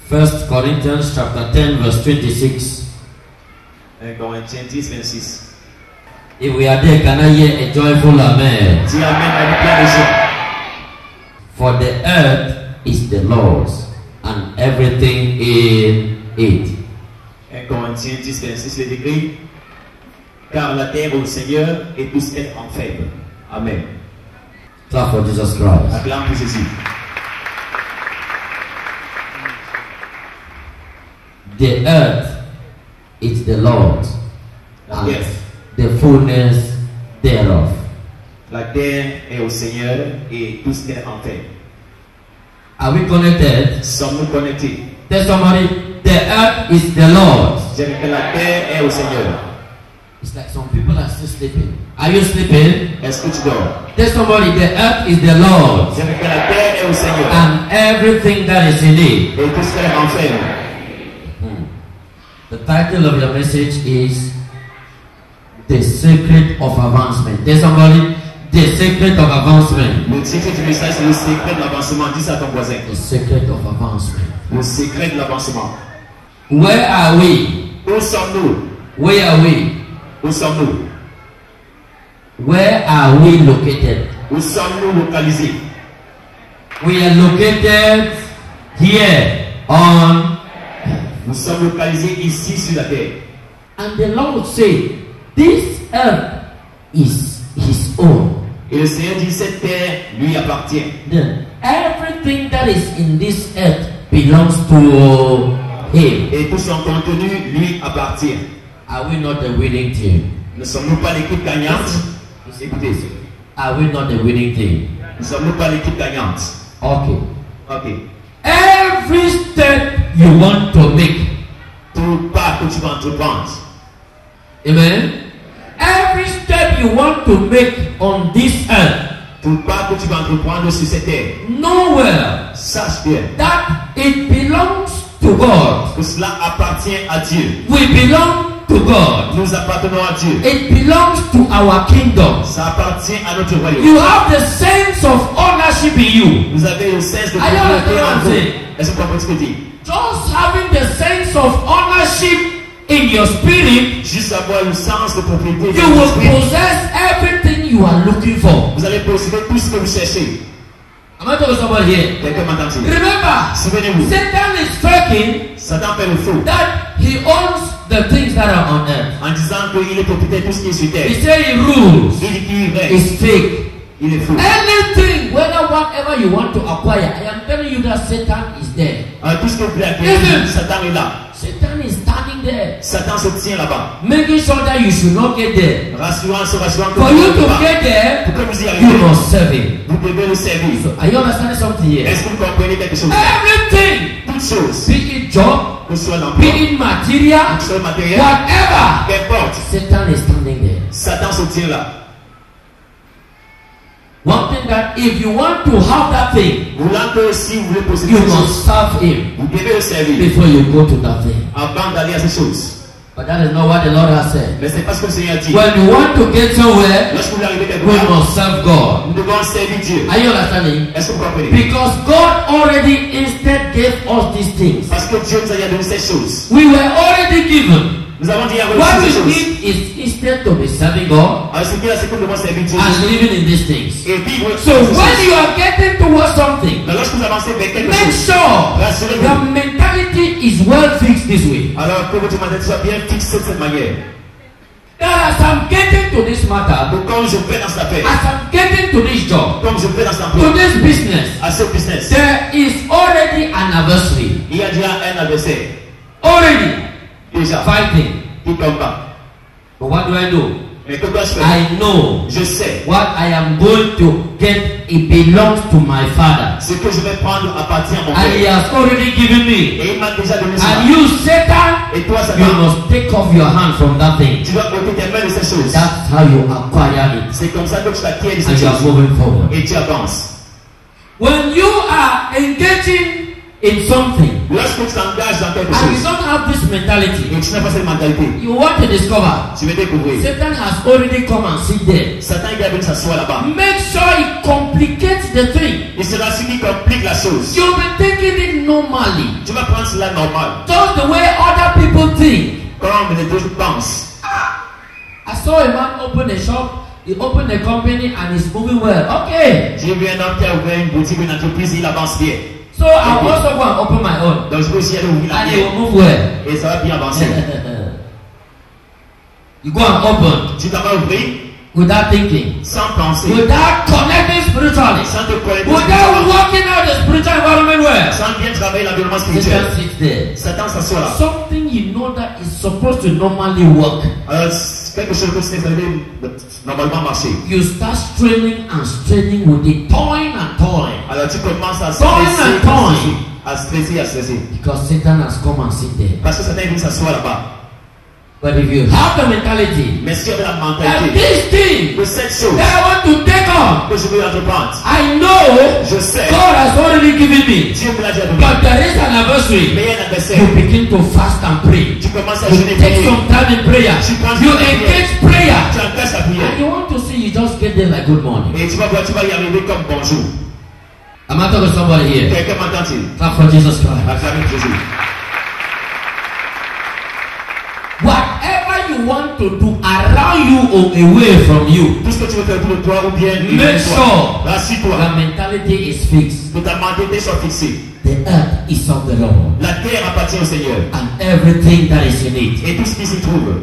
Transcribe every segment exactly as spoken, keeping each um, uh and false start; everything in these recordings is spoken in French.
First Corinthians chapter ten verse twenty-six. un Corinthiens dix, vingt-six. If we are there, can I hear a joyful amen? Dis amen avec plein de joie. For the earth is the Lord's and everything in it. un Corinthiens dix, vingt-six, il est écrit: car la terre est au Seigneur et tout ce qu'elle en fait. Amen. Clap for Jesus Christ. Acclame pour Jésus. The earth is the Lord's La and terre, the fullness thereof. la terre est au Seigneur et tout ce qu'elle en fait. Are we connected? Sommes-nous connectés? Tell somebody, the earth is the Lord's. J'aime que la terre est au Seigneur. It's like some people are still sleeping. Are you sleeping? Est-ce que tu dors? Tell somebody, the earth is the Lord's J'aime que la terre est au Seigneur and everything that is in it. et tout ce qu'elle en fait. Hmm. The title of your message is The Secret of Advancement. Tell somebody, the secret of advancement. Le titre du message, c'est le secret de l'avancement. Dis ça à ton voisin. The secret of advancement. Le secret de l'avancement. Where are we? Où sommes-nous? Where are we? Où sommes-nous? Where are we located? Où sommes-nous localisés? We are located here on. Nous sommes localisés ici sur la terre. And the Lord said, this earth is his own. Et le Seigneur dit, cette terre lui appartient. Then everything that is in this earth belongs to him. Et tout son contenu lui appartient. Are we not the winning team? Ne sommes-nous pas l'équipe gagnante? Écoutez, Are we not the winning team? ne sommes-nous pas l'équipe gagnante? Okay. Ok. Every step you want to make. Tout pas que tu vas entreprendre. Amen. Every step you want to make on this earth. Tout pas que tu vas entreprendre sur cette terre. Nowhere Sache bien that it belongs to God. que cela appartient à Dieu. We belong to God. Nous appartenons à Dieu. It belongs to our kingdom. Ça appartient à notre royaume. You have the sense of ownership in you. Vous avez le sens de Are you propriété en vous. understanding? Est-ce que vous comprenez ce que je dis? Just having the sense of ownership in your spirit, Juste avoir le sens de propriété you dans votre will esprit. possess everything you are looking for. Vous allez posséder tout ce que vous cherchez. Am I talking to somebody here? Quelqu'un m'entend-il? Remember, Souvenez-vous, Satan is faking Satan fait le faux that he owns the things that are on earth. en disant qu'il est propriétaire de tout ce qui est sur terre. He says he rules. Il dit qu'il est vrai. It's fake. Il est faux. Anything, whether whatever you want to acquire, I am telling you that Satan is there. Alors, tout ce que vous voulez acquérir, Listen. Satan est là. Satan is standing there, Satan se tient là-bas. making sure that you should not get there. Rassurant, se rassurant que For vous you ne pouvez to pas. get there, Pour que vous y you arriviez, must serve him. vous devez le servir. So, are you understanding something here? Est-ce que vous comprenez quelque chose? Everything, Toutes choses, be it job, que ce soit be l'emploi, it material, que ce soit le matériel, whatever, qu'importe, Satan is standing there. Satan se tient là. One thing that if you want to have that thing, Voulant que si vous voulez posséder you ces choses, must serve him vous devez le servir before you go to that thing. avant d'aller à ces choses. But that is not what the Lord has said. Mais c'est pas ce que le Seigneur dit. When you want to get somewhere, Lorsque vous voulez arriver quelque we part, must serve God. nous devons servir Dieu. Are you understanding? Est-ce que vous comprenez? Because God already instead gave us these things. Parce que Dieu nous a donné ces choses. We were already given. Nous avons dit à What reçu ces we choses. need is instead to be serving God Alors, ce qui est là, c'est que nous devons servir Dieu and living in these things. et vivre So ces when choses. you are getting towards something, Mais lorsque vous avancez vers quelque make chose, sure rassurez-vous. your mentality is well fixed this way. Alors que votre mentalité soit bien fixée de cette manière. That as I'm getting to this matter, Donc, quand je vais dans cette affaire, as I'm getting to this job, comme je vais dans cet to emploi, this business, à ce business, there is already an adversary. il y a déjà un adversaire. Already Déjà, fighting. il combat. But what do I do? Mais que dois-je faire? I know Je sais. what I am going to get. It belongs to my Father. Ce que je vais prendre appartient à mon And He Père. has already given me. Et il m'a déjà donné ça. And you, Satan, Et toi, you Satan, must take off your hand from that thing. tu dois ôter tes mains de ces choses. That's how you acquire it. C'est comme ça que tu t'acquiers de And ces you are choses. moving forward. Et tu avances. When you are engaging in something, lorsque tu t'engages dans quelque and you chose, don't have this mentality, et tu n'as pas cette mentalité, you want to discover, tu veux découvrir. Satan has already come and sit there. Satan il est venu s'asseoir là-bas. Make sure he complicates the thing. Et c'est là ce qui complique la chose. You'll be taking it normally, Tu vas prendre cela normal. just the way other people think. Comme les deux pensent. I saw a man open a shop, he opened a company and he's moving well. Okay. J'ai vu un homme qui a ouvert une boutique, une entreprise, il avance bien. So I'll also go and open my own. Donc je peux aussi aller ouvrir la And he mienne. will move well. Et ça va bien avancer. You go and open Tu t'en vas ouvrir without thinking, sans penser, without connecting spiritually, sans te connecter, without working out the spiritual environment well. sans bien travailler l'environnement Satan spirituel. sits there. Satan s'assoit là. Something you know that is supposed to normally work. Alors, quelque chose que c'est normalement marcher. You start straining and straining with it, toying and toying. Alors tu commences à Toying stresser, and toying. à stresser, à stresser. Because Satan has come and sit there. Parce que Satan est venu s'asseoir là-bas. But if you have the mentality Mais si tu as la that mentalité this thing de cette chose that I want to take on, que je veux entreprendre, I know je sais, God has already given me. Dieu me l'a déjà donné. But there is an anniversary. Mais il y a un adversaire. You begin to fast and pray. Tu commences à You jeûner take prier. some time in prayer. Tu prends You du temps de engage prière. prayer. Tu engages la prière. And you want to see you just get there like good morning. Et tu vas voir, tu vas y arriver comme bonjour. Am I talking to somebody here? Quelqu'un m'entend-il? Clap for Jesus Christ. Acclamez Jésus. Whatever you want to do around you or away from you, Tout ce que tu veux faire pour toi ou bien make sure rassure-toi your mentality is fixed. que ta mentalité soit fixée. The earth is of the Lord, La terre appartient au Seigneur and everything that is in it. et tout ce qui s'y trouve.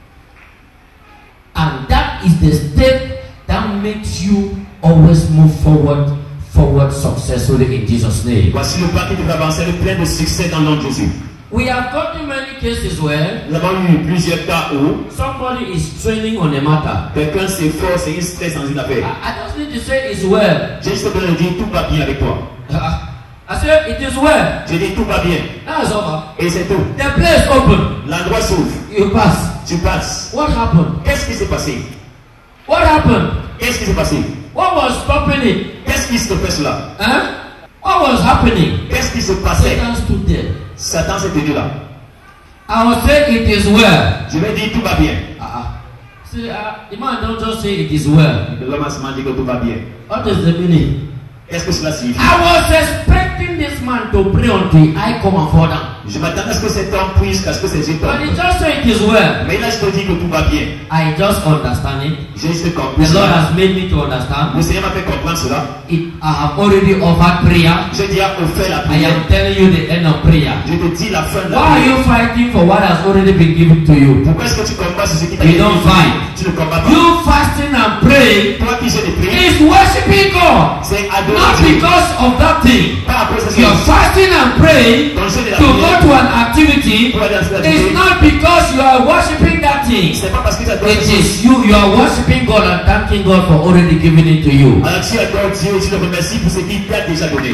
And that is the step that makes you always move forward, forward successfully in Jesus' name. Voici le pas qui devrait avancer le plein de succès dans le nom de Jésus. We have gotten many cases where Nous avons eu plusieurs cas où somebody is training on a matter. quelqu'un s'efforce et il stresse dans une I, affaire. I just need to say it's well. J'ai juste besoin de dire tout va bien avec toi. I said it is well. J'ai dit tout va bien. That's over. Et c'est tout. The place open. L'endroit s'ouvre. You pass. Tu passes. What happened? Qu'est-ce qui s'est passé? What happened? Qu'est-ce qui s'est passé? What was stopping it? Qu'est-ce qui se fait cela? Huh? What was happening? Qu'est-ce qui se passait? Satan stood there. Satan s'est tenu là. I will say it is well. Je vais dire tout va bien. Uh-uh. See, uh, the man don't just say it is well. L'homme a seulement dit que tout va bien. What is the meaning? Qu'est-ce que cela signifie? I was expecting this man to pray until I come and fall down. Je m'attendais à ce que cet homme puisse, à ce que ses yeux But he tombent. just said it is well. Mais là, je te dis que tout va bien. I just understand it. J'ai juste compris The Lord cela. has made me to understand. Le Seigneur m'a fait comprendre cela. It, I have already offered prayer. J'ai déjà offert la I prière. am telling you the end of prayer. Je te dis la fin de la Why are prière. you fighting for what has already been given to you? Pourquoi est-ce que tu combats sur ce qui t'a You été don't donné? fight. Tu ne combats pas. You fasting and praying Toi qui jeûnes et pries, is worshiping God. c'est Not adorer Dieu. because of that thing. Pas à cause de ce You're que fasting and praying ton jeûne et la to go prière. to an activity. Pour aller dans cette It's activité, not because you are worshiping that thing. c'est pas parce que tu adores It Dieu. is you. You are worshiping God and thanking God for already giving it to you. Alors tu adores Dieu et tu le remercies pour ce qu'il t'a déjà donné.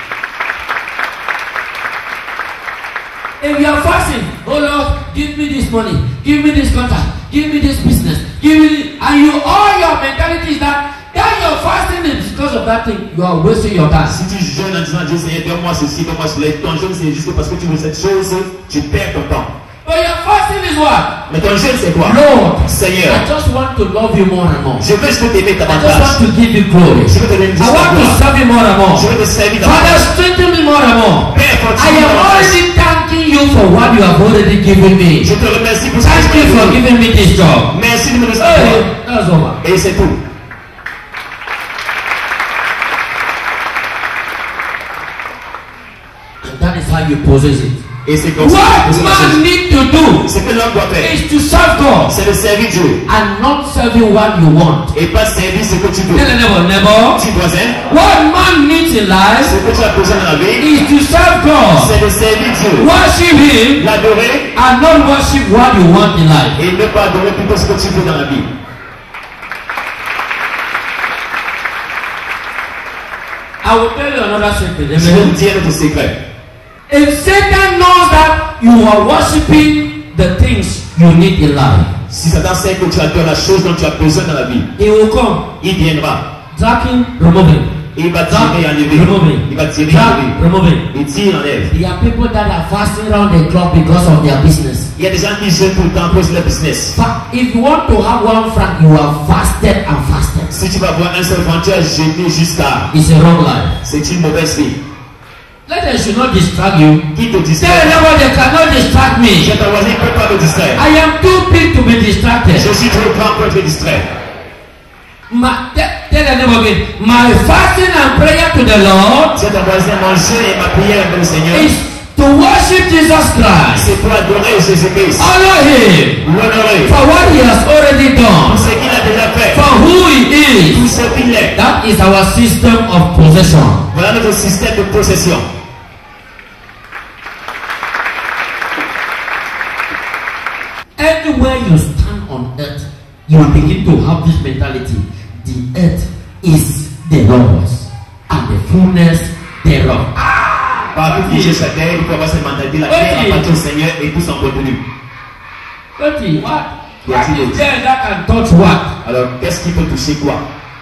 If you are fasting, oh Lord, give me this money, give me this contract, give me this business, give me this, and you all your mentality is that that your fasting is because of that thing. You are wasting your time. Si tu jeûnes en disant Dieu Seigneur, donne-moi ceci, donne-moi cela, ton jeûne c'est juste parce que tu veux cette chose, tu perds ton temps. But your fasting is what? Mais ton jeûne c'est quoi? Lord, Seigneur, I just want to love you more and more. je veux juste t'aimer I just davantage. want to give you glory. Je veux te donner I want to gloire. serve you more and more. Je veux te servir Father, davantage. strengthen me more and more. Père, I continue am davantage. already thanking you for what you have already given me. Je te remercie pour ce Thank que you tu for m'as donné. giving me this job. Merci de me donner Hey, ça. that's over. Et c'est tout. And that is how you possess it. Et c'est comme ça. What que c'est la man chose. need to do Ce que l'homme doit faire, is to serve God c'est de servir Dieu. and not serving what you want. Et pas servir ce que tu veux. Tell a neighbor, neighbor, Petit voisin, what man needs in ce life que tu as besoin dans la vie, is to serve God, c'est de servir Dieu. worship Him, L'adorer and not worship what you want in life. et ne pas adorer plutôt ce que tu veux dans la vie. I will tell you another secret. Je vais Amen. te dire notre secret. If Satan knows that you are worshiping the things you need in life, Si Satan sait que tu adores la chose dont tu as besoin dans la vie, he will come, il viendra. drag him, remove him. Il va Drop, tirer, enlever. remove it. Il va tirer, Drop, enlever. remove it. Il tire, enlève. There are people that are fasting around the clock because of their business. Il y a des gens qui jeûnent tout le temps pour leur business. But if you want to have one franc, you are fasted and fasted. Si tu vas voir un seul franc, tu as jeûné jusqu'à. It's a wrong life. C'est une mauvaise vie. Let them should not distract you. Qui te Tell distrait? them they cannot distract me. Je ton voisin ne peut pas me distraire. I am too big to be distracted. Je suis trop grand pour être distrait. My, tell, tell them again. My fasting and prayer to the Lord C'est ton voisin, mon jeûne et ma prière avec le Seigneur. is to worship Jesus Christ. C'est pour adorer Jésus-Christ. Honor Him L'honorer. for what He has already Pour done. ce qu'il a déjà fait. For who He Tout is. ce qu'il est. That is our system of possession. Voilà notre système de possession. Anywhere you stand on earth, you will begin to have this mentality. The earth is the Lord's and the fullness thereof. Partout où j'ai sa terre, il faut avoir cette mentalité. La terre appartient au Seigneur et tout son contenu. Thirty, what? Yes, What it is is. there that can touch what? Alors, qu'est-ce qui peut toucher quoi?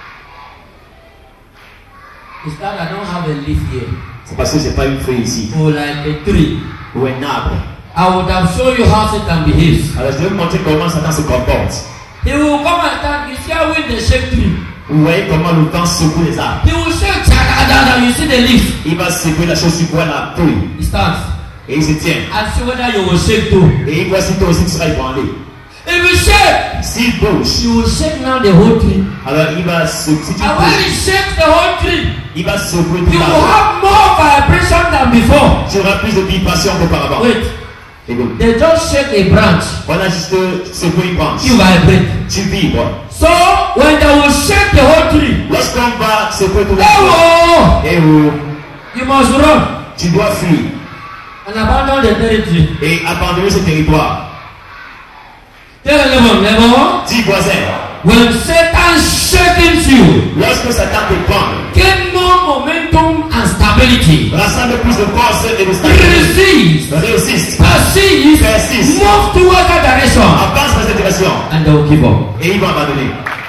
Is that I don't have a leaf here C'est parce que c'est pas une feuille ici. or like a tree. Ou un arbre. I would have shown you how Satan behaves. Alors, je vais vous montrer comment Satan se comporte. He will come and stand. You see how when they shake tree. Vous voyez comment le vent secoue les arbres. He will shake. Chakadada. You see the leaf. Il va secouer la chose, tu vois la feuille. He stands Et il se tient. and see whether you will shake too. Et il voit si toi aussi tu seras ébranlé. If you shake, S'il bouge, you will shake now the whole tree. alors il va secouer. Si tu And when he bouges, shakes the whole tree, il va secouer you tout will l'arbre. have more vibration than before. Tu auras plus de vibration qu'auparavant. Wait, Écoute, they just shake a branch. on a juste secoué une branche. You vibrate. Tu vibres. So when they will shake the whole tree, Lorsqu'on va secouer tout l'arbre, oh, et où you must run tu dois fuir and abandon the territory. et abandonner ce territoire. Tell the neighbor, neighbor, Dis voisin, when Satan shakes you, lorsque Satan te prend, gain more momentum and stability. rassemble plus de force et de stabilité. Resist, Réussisse. persist, Persiste. move towards that direction, Avance dans cette direction. and they will give up. Et ils vont abandonner.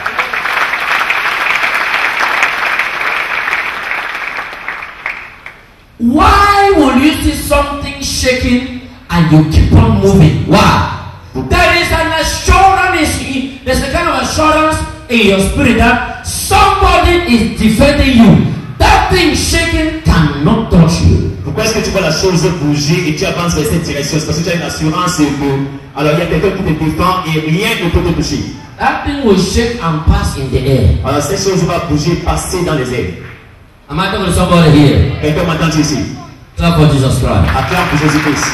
Why will you see something shaking and you keep on moving? Why? There is an assurance, in, there's a kind of assurance in your spirit that somebody is defending you. That thing shaking cannot touch you. Pourquoi est-ce que tu vois la chose bouger et tu avances vers cette direction? C'est parce que tu as une assurance que, alors il y a quelqu'un qui te défend et rien ne peut te toucher. That thing will shake and pass in the air. Alors cette chose va bouger, passer dans les airs. Am I talking to somebody here? Quelqu'un m'entend ici? Clap for Jesus Christ. Acclame pour Jésus-Christ.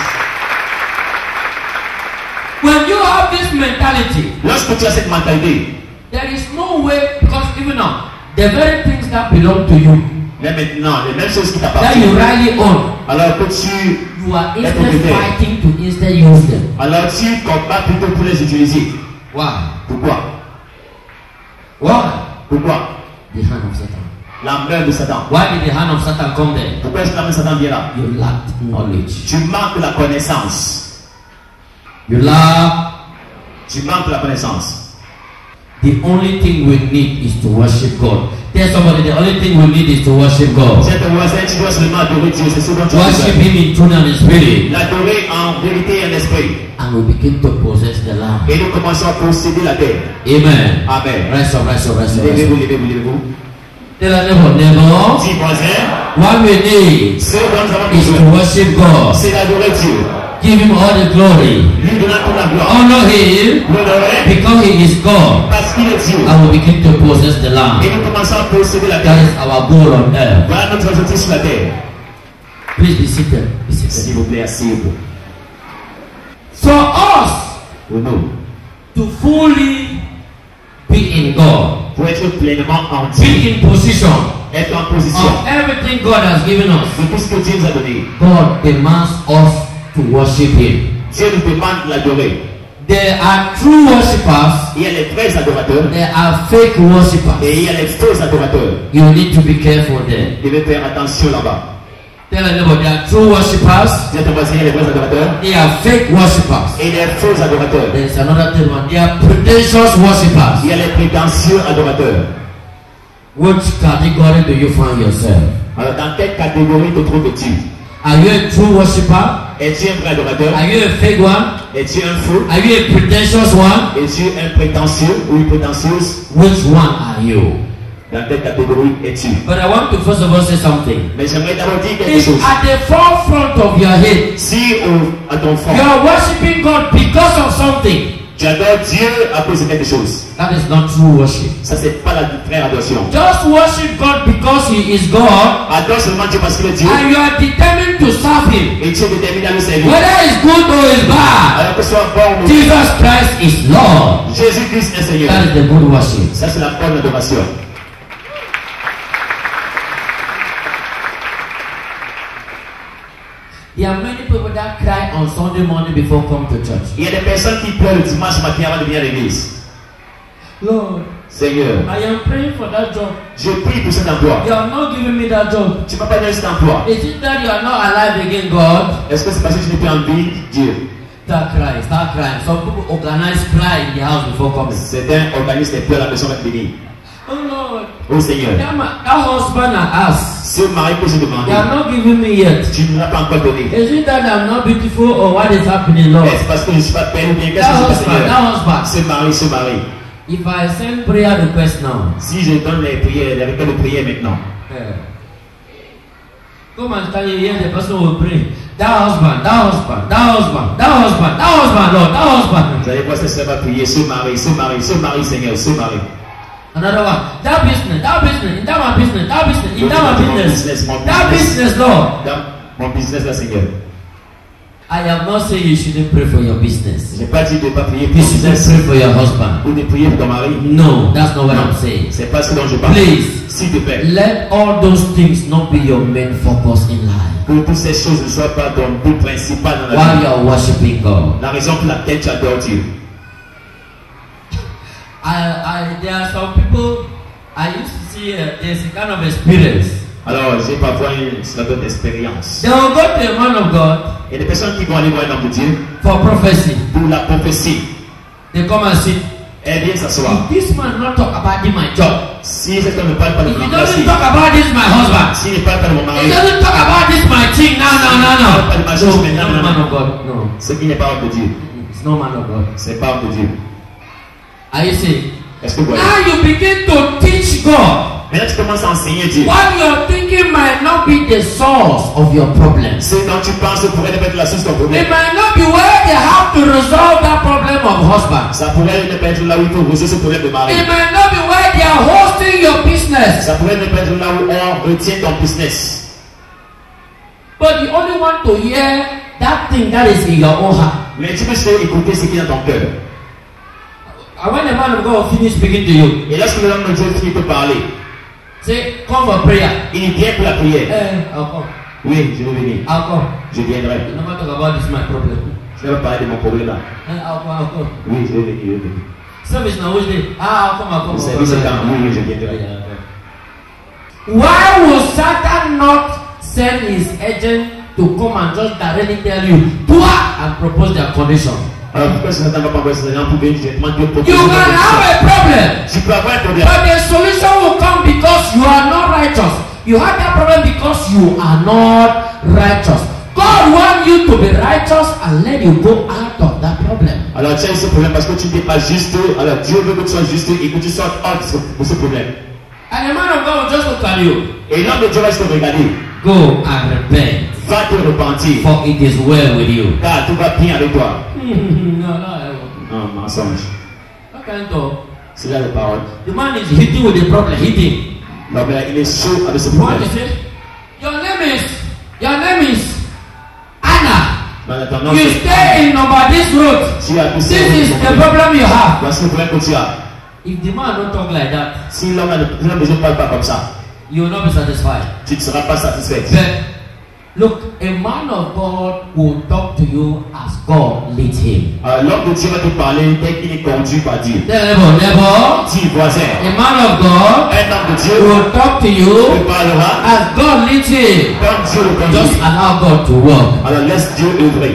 When you have this mentality, Lorsque tu as cette mentalité, there is no way, because even now, the very things that belong to you, mais maintenant, les mêmes choses qui that t'appartiennent, you rightly own, alors que tu, you are Let instead me be there. fighting to instead use them. alors tu combats plutôt pour les utiliser. Why? Pourquoi? Why? Pourquoi? The hand of Satan. La main de Satan. Why did the hand of Satan come there? Pourquoi est-ce que la main de Satan vient là? You lacked knowledge. Tu manques la connaissance. You lack. Tu manques la connaissance. The only thing we need is to worship God. Tell somebody the only thing we need is to worship God. C'est ton voisin, tu dois seulement adorer Dieu. C'est ce dont tu as Worship besoin. Him in truth and in spirit. L'adorer en vérité et en esprit. And we begin to possess the land. Et nous commençons à posséder la terre. Amen. Amen. Rise up, rise up, rise up. rise Levez-vous, up. levez-vous, levez-vous. Tell a neighbor, neighbor, Dis voisin, what we need ce dont nous avons is to besoin, worship God. c'est d'adorer Dieu. Give Him all the glory. Lui donner toute la gloire. Honor Him L'honorer because He is God. parce qu'il est Dieu. And we begin to possess the land. Et nous commençons à posséder la That terre. is our goal on earth. Voilà notre objectif sur la terre. Please be seated. Be S'il seated. vous plaît, asseyez-vous. For us Pour nous, to fully be in God, pour être pleinement en be Dieu, in position être en position of everything God has given us, de tout ce que Dieu nous a donné. God demands us to worship Him. Dieu nous demande de l'adorer. There are true worshippers, Il y a les vrais adorateurs there are fake et worshippers. il y a les faux adorateurs. You need to be careful there. Vous devez faire attention là-bas. Tell a neighbor, there are true worshippers, Vous êtes voisin, il y a les vrais adorateurs there are fake worshippers. et les faux adorateurs. There is another third one. There are pretentious worshippers. Il y a les prétentieux adorateurs. Which category do you find yourself? Alors, dans quelle catégorie te trouves-tu? Are you a true worshiper? Es-tu un vrai adorateur? Are you a fake one? Es-tu un faux? Are you a pretentious one? Es-tu un prétentieux ou une prétentieuse? Which one are you? Dans quelle catégorie es-tu? But I want to first of all say something. Mais j'aimerais d'abord dire quelque It's chose. at the forefront of your head. Si au, à ton front, You are worshiping God because of something. tu adores Dieu à cause de quelque chose, That is not true worship. ça c'est pas la vraie adoration. Just worship God because He is God, Adore seulement Dieu parce qu'il est Dieu and you are determined to serve Him. et tu es déterminé à le servir. Whether it's good or it's bad, Alors que ce soit bon ou mauvais, Jesus Christ is Lord. Jésus-Christ est Seigneur. That is the good worship. Ça c'est la bonne adoration. There are many people that cry on Sunday morning before come to church. Il y a des personnes qui pleurent le dimanche matin avant de venir à l'église. Lord, Seigneur, I am praying for that job. je prie pour cet emploi. You have not given me that job. Tu ne m'as pas donné cet emploi. Is it that you are not alive again, God? Est-ce que c'est parce que je n'ai plus en vie, Dieu? Start crying, start crying. Some people organize cry in the house before coming. Certains organisent des pleurs à la maison avec venir. Oh Lord, Oh Seigneur, that, ma- that husband I asked, ce mari que j'ai you demandé, have not given me yet. tu ne l'as pas encore donné. Is it that I'm not beautiful or what is happening, Lord? Est-ce parce que je ne suis pas belle ou bien qu'est-ce That que c'est, husband, Seigneur? that husband. Ce mari, ce mari. If I send prayer request now, Si je donne les prières, les requêtes de prière maintenant, eh, come and tell you here the person will pray. That husband, that husband, that husband, that husband, that husband, Lord, that husband. vous allez voir ce va prier, ce mari, ce mari, ce mari, Seigneur, ce mari. Another one, that business, that business, in that my business, that business, in that my Mon business, business, mon that business. business, Lord. Dans mon business là, Seigneur. I have not said you shouldn't pray for your business. Je n'ai pas dit de ne pas prier pour You ton shouldn't business pray for your husband. ou de prier pour ton mari. No, that's not what Non, I'm saying. c'est pas ce dont je parle. Please, S'il te plaît, let all those things not be your main focus in life que toutes ces choses ne soient pas ton but principal dans la while vie. you are worshiping God. La raison pour laquelle tu adores Dieu. I, I, there are some people I used to see uh, there's a kind of experience. Alors, j'ai parfois une sorte d'expérience. They will go to a man of God Il y a des personnes qui vont aller voir un homme de Dieu for prophecy. pour la prophétie. They come and sit. Elle vient s'asseoir. If this man not talk about this, my job. Si cet homme ne parle pas de If he mon doesn't passé, talk about this, my husband. s'il ne parle pas de mon He mari, doesn't talk about this, my thing. No, no, no, no. Pas de ma No, chose, it's mais non, not non, man non. of God. No, ce qui n'est pas homme de Dieu, it's not man of God. c'est pas homme de Dieu. Are you saying? Est-ce que vous voyez? Now you begin to teach God. Maintenant, tu commences à enseigner Dieu. What you're thinking might not be the source of your problems. Ce dont tu penses pourrait ne pas être la source de ton problème. It might not be where they have to resolve that problem of husband. Ça pourrait ne pas être là où il faut résoudre ce problème de mari. It might not be where they are hosting your business. Ça pourrait ne pas être là où on retient ton business. But you only want to hear that thing that is in your own heart. Mais tu peux juste écouter ce qui est dans ton cœur. And when the man of God finish speaking to you, Et lorsque l'homme de Dieu finit de parler, say, come for prayer. il vient pour la prière. Eh, I'll come. Oui, je vais venir. I'll come. Je viendrai. No matter talk about this, my problem. Je vais parler de mon problème là. Eh, I'll come, I'll come. Oui, je vais venir. Je vais venir. Service now, which day? Ah, I'll come, I'll come. Le I'll service est come. quand? Oui, oui, je viendrai. Why would Satan not send his agent to come and just directly tell you, do it and propose their condition? Alors pourquoi ce Satan va pas envoyer ses agents pour venir directement te proposer You une can condition? have a problem, Tu peux avoir un problème. but the solution will come because you are not righteous. You have that problem because you are not righteous. God wants you to be righteous and let you go out of that problem. Alors tu as ce problème parce que tu n'es pas juste. Alors Dieu veut que tu sois juste et que tu sortes hors de ce problème. And the man of God will just look at you. Et l'homme de Dieu va se regarder. Go and repent, Va te repentir. for it is well with you. Car tout va bien avec toi. no, no, Non, mensonge. I can't talk. C'est là la parole. The man is hitting with the problem, hitting. Non, mais il est chaud avec ce What problème. is it? Your name is, your name is Anna. Mais attends, You stay in number this road. tu as This is the problem you have. Voici le problème que tu as. If the man don't talk like that, Si l'homme ne parle pas comme ça, you will not be satisfied. tu ne seras pas satisfait. But look, a man of God will talk to you as God leads him. Alors, l'homme de Dieu va te parler dès qu'il est conduit par Dieu. Neighbor, neighbor, Dis, voisin, a man of God un homme de Dieu will talk to te you parlera as God leads him. comme Dieu le conduit. Just allow God to work. Alors, laisse Dieu œuvrer.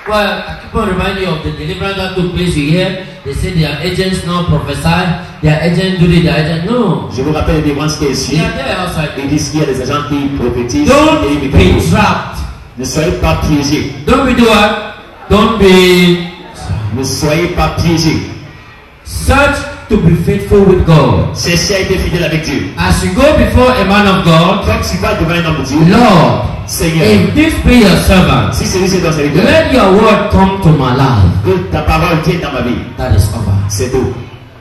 Well, I keep on reminding you of the deliverance that took place here. They say their agents now prophesy, their agents do it, their agents no. Je vous rappelle les délivrances qui est ici. They are there outside. Ils disent qu'il y a des agents qui prophétisent. Don't et ils be trapped. Ne soyez pas piégés. Don't be do what? Don't be. Ne soyez pas piégés. Search to be faithful with God. Cherchez à être fidèle avec Dieu. As you go before a man of God, Quand tu vas devant un homme de Dieu, Lord, Seigneur, if this be your servant, si celui-ci est ton serviteur, let your word come to my life. que ta parole vienne dans ma vie, That is over. c'est tout.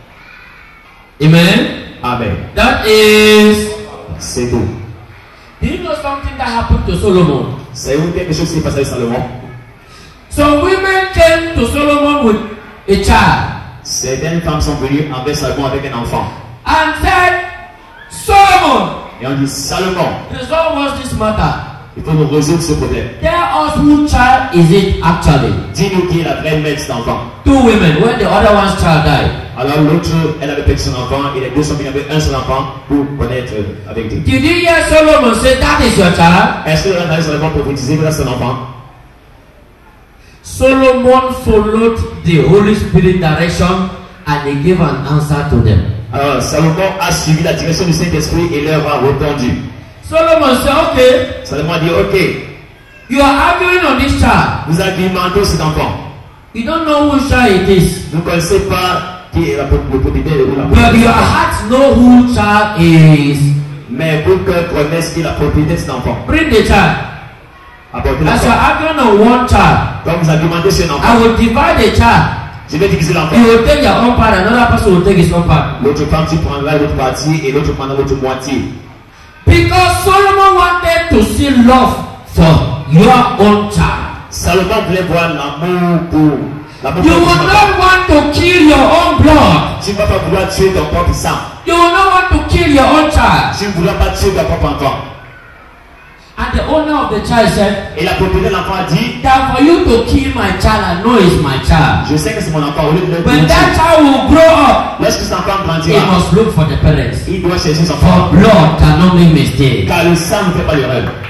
Amen. Amen. That is. C'est tout. Do you know something that happened to Solomon? Savez-vous quelque chose qui s'est passé avec Salomon? Some women came to Solomon with a child Certaines femmes sont venues envers Salomon avec un enfant. and said, Solomon, Et on dit, Salomon, resolve us this matter. il faut nous résoudre ce problème. Tell us whose child is it actually? Dis-nous qui est la vraie mère de cet enfant. Two women, when the other one's child died. Alors l'autre, elle avait perdu son enfant et les deux sont venus avec un seul enfant pour connaître avec Dieu. Did you hear Solomon say that is your child? Est-ce que l'on a Salomon prophétisé que c'est son enfant? Solomon followed the Holy Spirit direction and he gave an answer to them. Alors Salomon a suivi la direction du Saint-Esprit et leur a répondu. Solomon said, okay, Salomon a dit, ok, you are arguing on this child. vous argumentez cet enfant. You don't know whose child it is. Vous ne connaissez pas qui est la, le propriétaire ou la But your propriétaire. heart know who child is. Mais vos cœurs connaissent qui est la propriété de cet enfant. Bring the child. Apportez As you're l'enfant. arguing on one child, Donc vous argumentez sur un I enfant. will divide the child. Je vais diviser l'enfant. You will take your own part, another person will take his own part. L'autre partie prendra l'autre partie et l'autre prendra l'autre moitié. Because Solomon wanted to see love for your own child. Salomon voulait voir l'amour pour l'amour You pour will ton enfant. not want to kill your own blood. Tu ne vas pas vouloir tuer ton propre sang. You will not want to kill your own child. Tu ne voudras pas tuer ton propre enfant. And the owner of the child said, Et la propriétaire de l'enfant a dit, that for you to kill my child, I know it's my child. je sais que c'est mon enfant, au lieu de le When tuer. that child will grow up, Lorsque cet enfant he grandira, must look for the parents. il doit chercher son For enfant. blood cannot make mistake. Car le sang ne fait pas l'erreur.